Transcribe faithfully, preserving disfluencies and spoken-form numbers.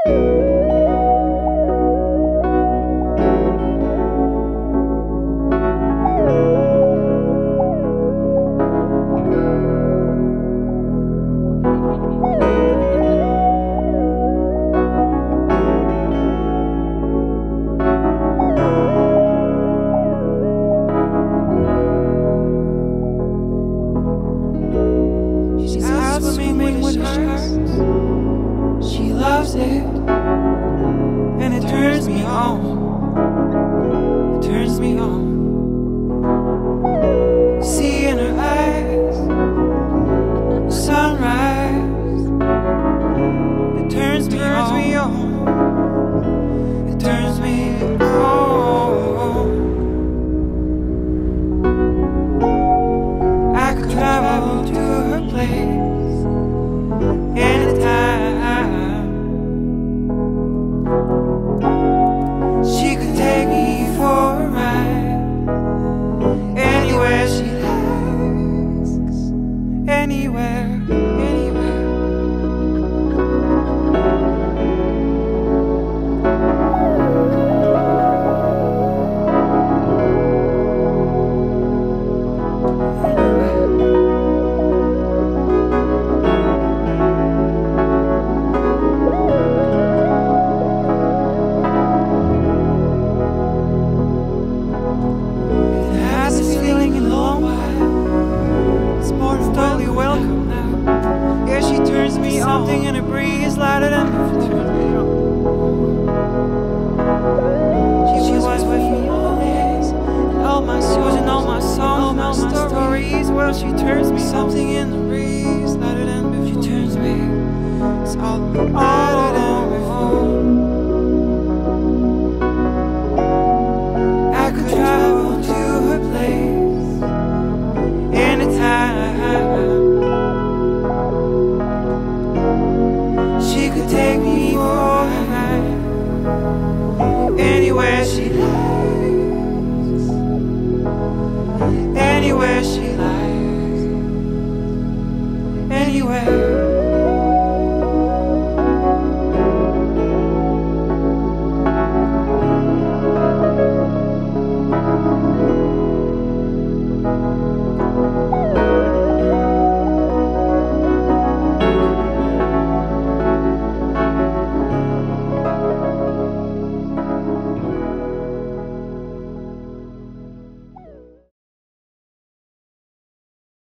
She loves it, and it turns me on. It turns me on. See in her eyes, sunrise. It turns me on. It turns me on. I could travel to her place anytime. She could take me for a ride anywhere she likes. Anywhere, anywhere. Something in a breeze lighter than before. She, she was with me all days, and all my shoes and all my songs and all my stories. Well, she turns me something in the breeze lighter than before. She turns me, it's all lighter than before. I could travel to her place anytime. She could take me for a ride anywhere she likes. Anywhere she likes. Anywhere.